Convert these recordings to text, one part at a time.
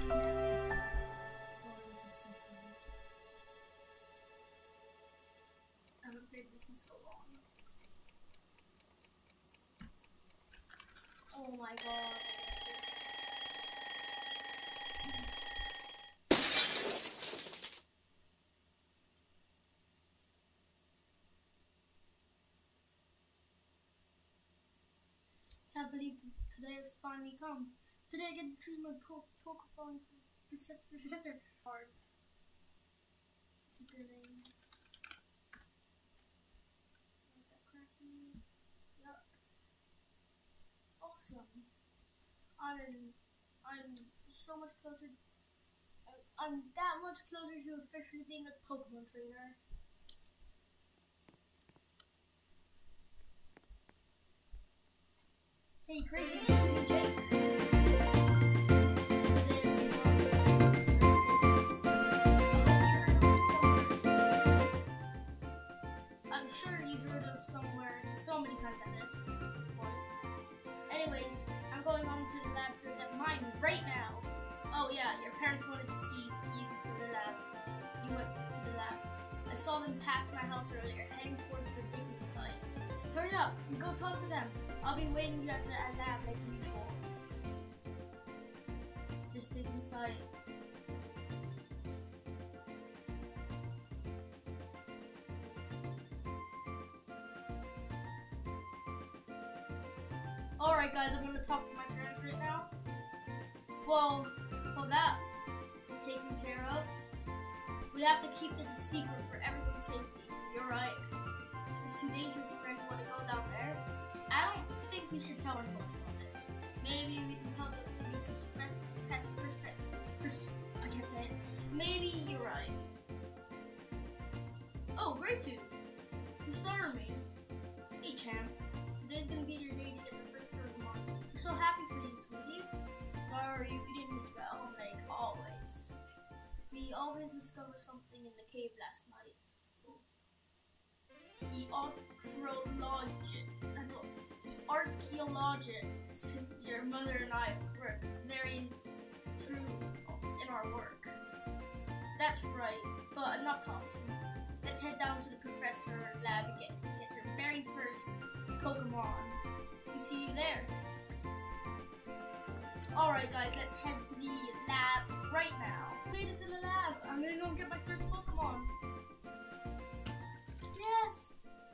Oh, this is so cool. I haven't played this in so long. Oh my god. Can't believe today has finally come. Today I get to choose my Pokemon Professor card. Yep. Awesome. I'm so much closer. I'm that much closer to officially being a Pokemon trainer. Hey, crazy, Jake. I'm sure you heard of somewhere so many times at this point. Anyways, I'm going on to the lab to get mine right now. Oh yeah, your parents wanted to see you for the lab. You went to the lab. I saw them pass my house earlier, heading towards the digging site. Hurry up and go talk to them. I'll be waiting you at the lab like usual. This digging site. Alright guys, I'm gonna talk to my parents right now. Well, that taken care of. We have to keep this a secret for everyone's safety. You're right. It's too dangerous for anyone to go down there. I don't think we should tell anyone about this. Maybe we can tell the I can't say it. Maybe you're right. Oh, great too. You startled me. Hey champ, today's gonna be your day to get the first Pokemon. We're so happy for you, sweetie. Sorry, we didn't meet you at home like always. We always discover something in the cave last night. The archaeologists, your mother and I were very true in our work. That's right, but enough talking. Let's head down to the professor lab and get your very first Pokemon. We see you there. Alright guys, let's head to the lab right now. Made it to the lab. I'm gonna go get my first Pokemon. Yes!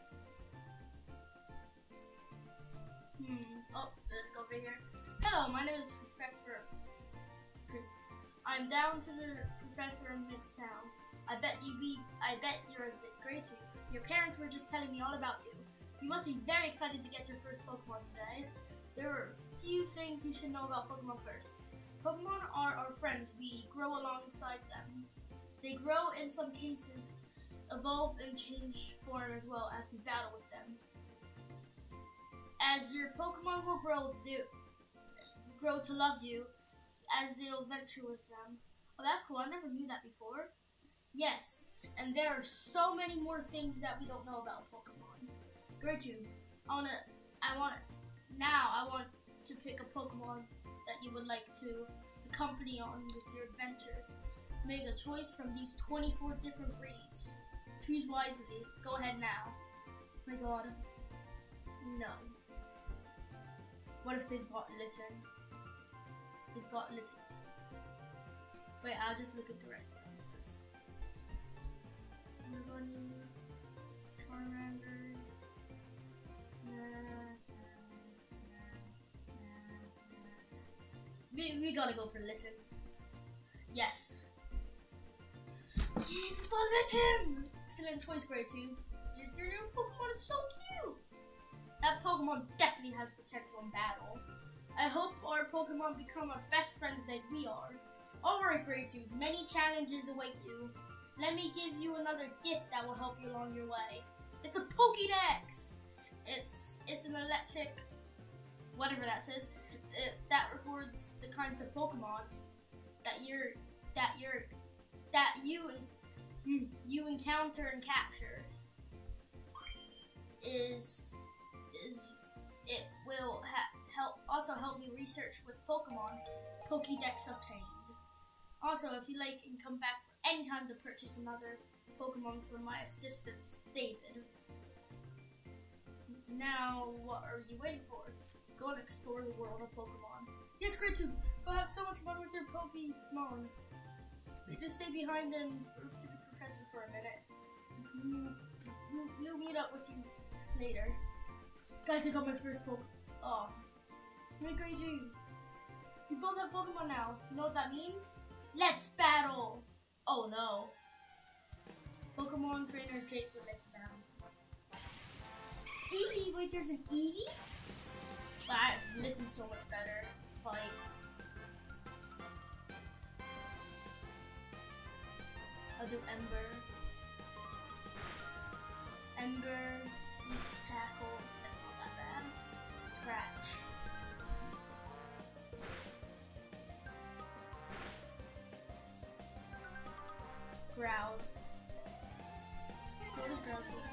Oh, let's go over here. Hello, my name is Professor Chris. I'm down to the professor in Midtown. I bet you're a great too. Your parents were just telling me all about you. You must be very excited to get your first Pokemon today. There are a few things you should know about Pokemon first. Pokemon are our friends. We grow alongside them. They grow in some cases, evolve and change form as well as we battle with them. As your Pokemon will grow to love you as they'll venture with them. Oh, that's cool. I never knew that before. Yes, and there are so many more things that we don't know about Pokemon. Great, I want to pick a Pokemon that you would like to accompany on with your adventures. Make a choice from these 24 different breeds. Choose wisely. Go ahead now. My god. No. What if they've got Litten? They've got Litten. Wait, I'll just look at the rest of them first. Charmander. We gotta go for Litten. Yes. We've got Litten! Excellent choice, Grey 2. Your new Pokemon is so cute! That Pokemon definitely has potential in battle. I hope our Pokemon become our best friends like we are. Alright, Grey 2, many challenges await you. Let me give you another gift that will help you along your way. It's a Pokédex! It's an electric, whatever that says, that records the kinds of Pokemon that you encounter and capture. It will also help me research with Pokemon Pokédex obtained. Also, if you like, you can come back for any time to purchase another Pokemon from my assistant, David. Now, what are you waiting for? Go and explore the world of Pokemon. Yes, great too. Go have so much fun with your Pokemon. Just stay behind and talk to the professor for a minute. We'll meet up with you later. Guys, I got my first Pokemon. Oh, my great dream. We both have Pokemon now. You know what that means? Let's battle! Oh no. Pokemon trainer Jake would like to battle. Eevee! Wait, there's an Eevee? Wow, this is so much better. Fight. I'll do Ember. Ember, use Tackle. That's not that bad. Scratch. Growl. What is Growl do?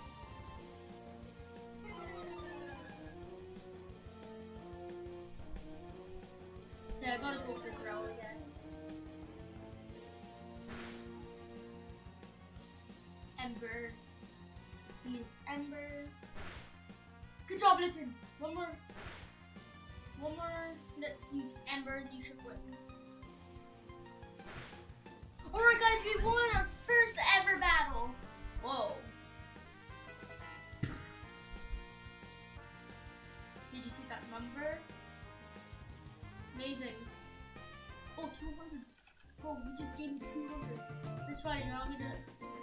Yeah, I gotta go for Growl again. Ember. Used Ember. Good job, Litten. One more. Let's use Ember. You should win. Alright, guys, we won our first ever battle. Whoa. Did you see that number? Amazing. Oh, 200. Oh, you just gave me 200. That's fine. Now I'm gonna.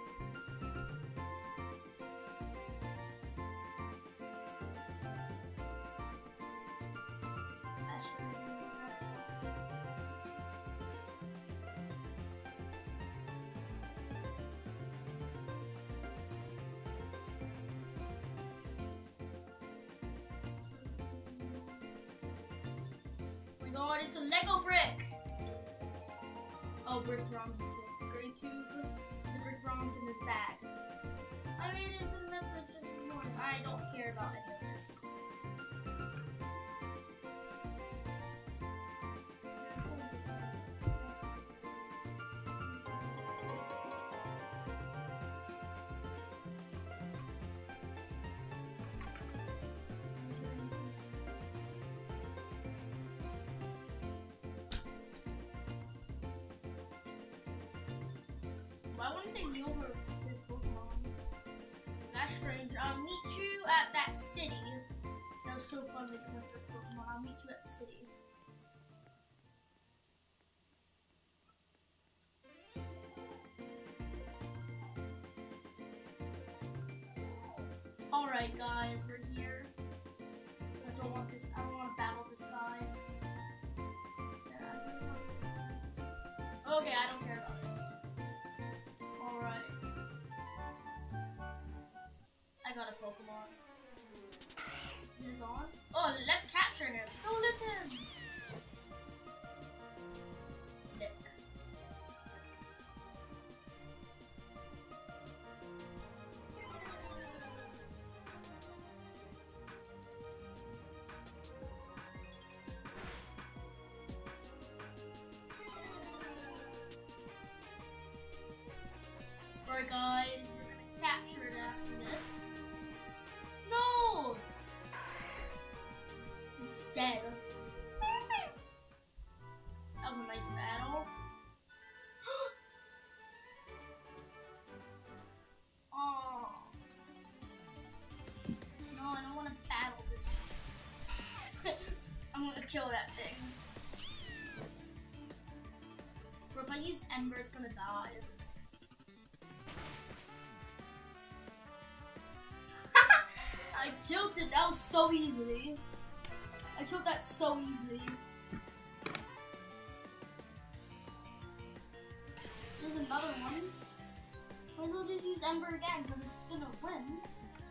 God, it's a Lego brick! Oh, brick bronze into gray tube, the brick bronze in his bag. I made it to the Netflix this morning. I don't care about any of this. Why wouldn't they heal her his Pokemon? That's strange. I'll meet you at that city. That was so fun making my first Pokemon. I'll meet you at the city. Alright guys, we're here. I don't want to battle this guy. Yeah, okay, I don't care about this. Alright. I got a Pokemon. Is it gone? Oh, let's capture him. Go Litten! Nick. Alright guys, we're gonna capture it after this. No! It's dead. That was a nice battle. Oh. No, I don't want to battle this. I'm gonna kill that thing. Or if I use Ember, it's gonna die. I killed it. That was so easily. I killed that so easily. There's another one. Might as well just use Ember again because it's gonna win.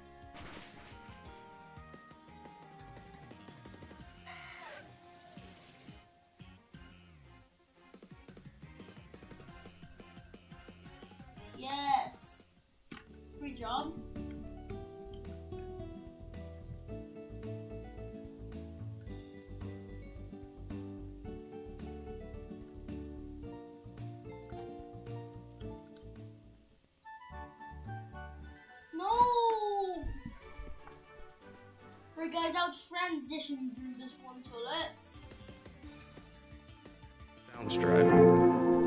Yes. Great job. Alright guys, I'll transition through this one, so let's... Soundstripe.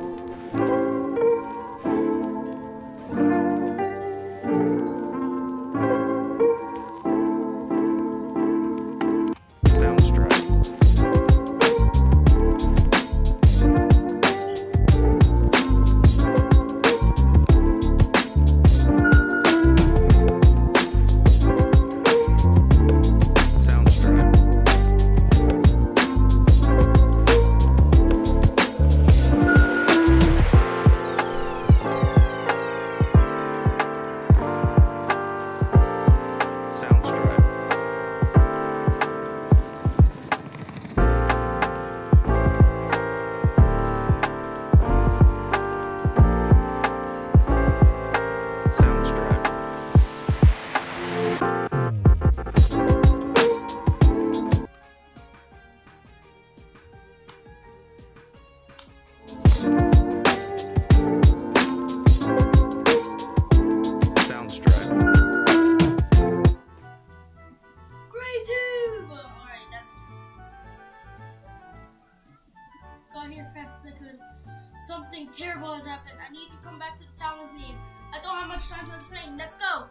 Something terrible has happened. I need you to come back to the town with me. I don't have much time to explain. Let's go.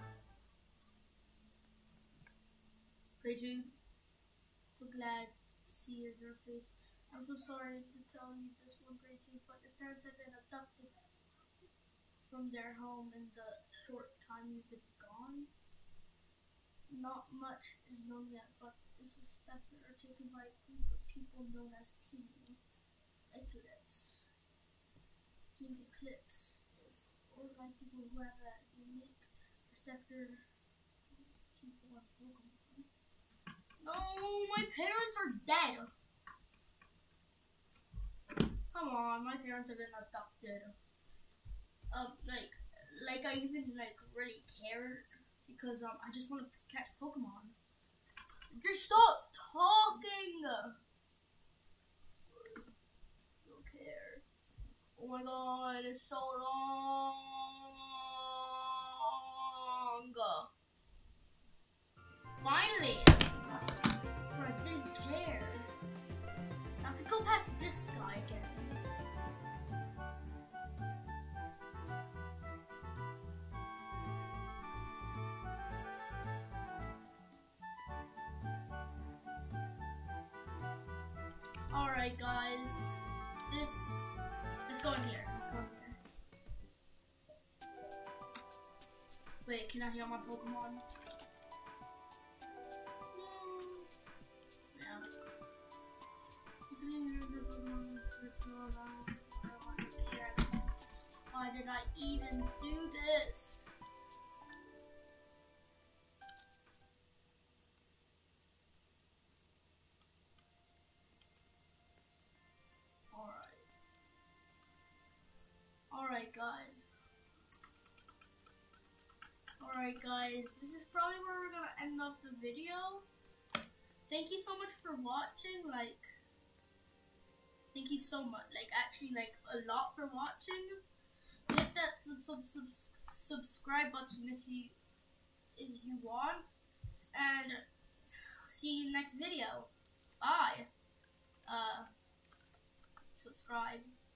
Graytooth, so glad to see your face. I'm so sorry to tell you this one, Graytooth, but your parents have been abducted from their home in the short time you've been gone. Not much is known yet, but the suspected are taken by a group of people known as Team Eclipse. Team Eclipse is organized people who have a unique receptor people on Pokemon. No, my parents are dead. Come on, my parents have been abducted. Like I even really care because I just want to catch Pokemon. Just stop talking. Don't care. Oh my god, it's so long. Finally! But I didn't care. I have to go past this guy again. Alright guys, let's go in here. Wait, can I heal my Pokemon? Yeah. Why did I even do this? Alright guys, this is probably where we're gonna end off the video. Thank you so much for watching, thank you so much, actually a lot for watching. Hit that subscribe button if you want, and see you in the next video. Bye. Subscribe.